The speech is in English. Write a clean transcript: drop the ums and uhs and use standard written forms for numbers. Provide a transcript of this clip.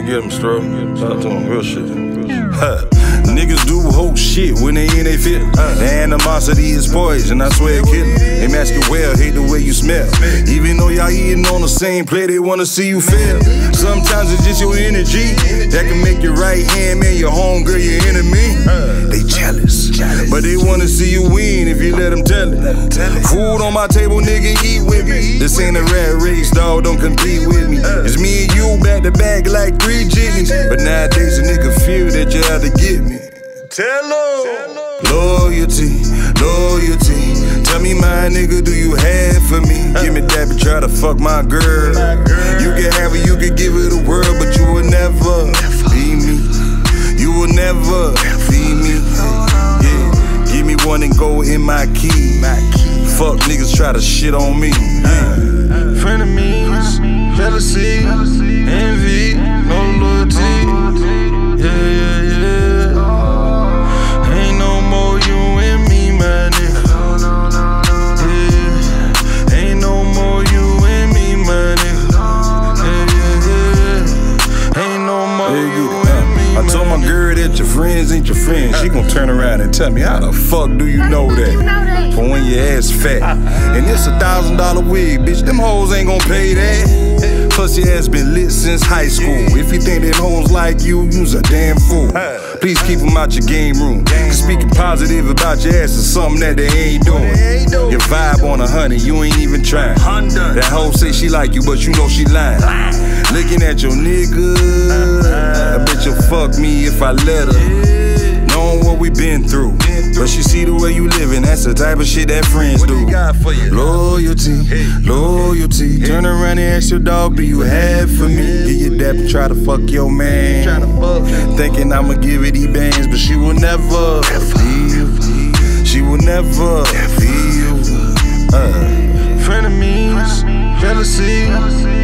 and get him, Stro. Talk to him, real shit. Niggas do whole shit when they in they fit. The animosity is poison, I swear it kill. They mask it well, hate the way you smell. Even though y'all eating on the same plate, they wanna see you fail. Sometimes it's just your energy that can make your right hand man your homegirl, your enemy. They jealous, but they wanna see you win if you let them tell it. Food on my table, nigga, eat with me. This ain't a rat race, dog, don't compete with me. It's me and you back to back like 3 jitneys. But nowadays a nigga feel that you have to get me. Tell them. Loyalty, loyalty. Tell me, my nigga, do you have for me? Give me that, but try to fuck my girl. You can have it, you can give it a world, but you will never be me. You will never be me. Yeah, give me one and go in my key. Fuck niggas try to shit on me. Frenemies, jealousy, envy, no loyalty. Yeah. Ain't no more you and me, my nigga. Yeah. Ain't no more you and me, my nigga. Yeah. Ain't no more you and me. I told my girl that your friends ain't your friends. She gon' turn around and tell me, how the fuck do you know that? For when your ass fat. And it's $1,000 wig, bitch. Them hoes ain't gon' pay that. Plus your ass been lit since high school. If you think that hoes like you's a damn fool. Please keep them out your game room. Cause speaking positive about your ass is something that they ain't doing. Your vibe on 100, you ain't even trying. That hoe say she like you, but you know she lying. Looking at your nigga, I bet you'll fuck me if I let her. Knowing what we been through, but she see the way you living, that's the type of shit that friends do. Loyalty, loyalty. Turn around and ask your dog, do you have for me? Give your dap and try to fuck your man. Thinking I'ma give it these bands, but she will never feel. She will never feel. Frenemies, jealousy.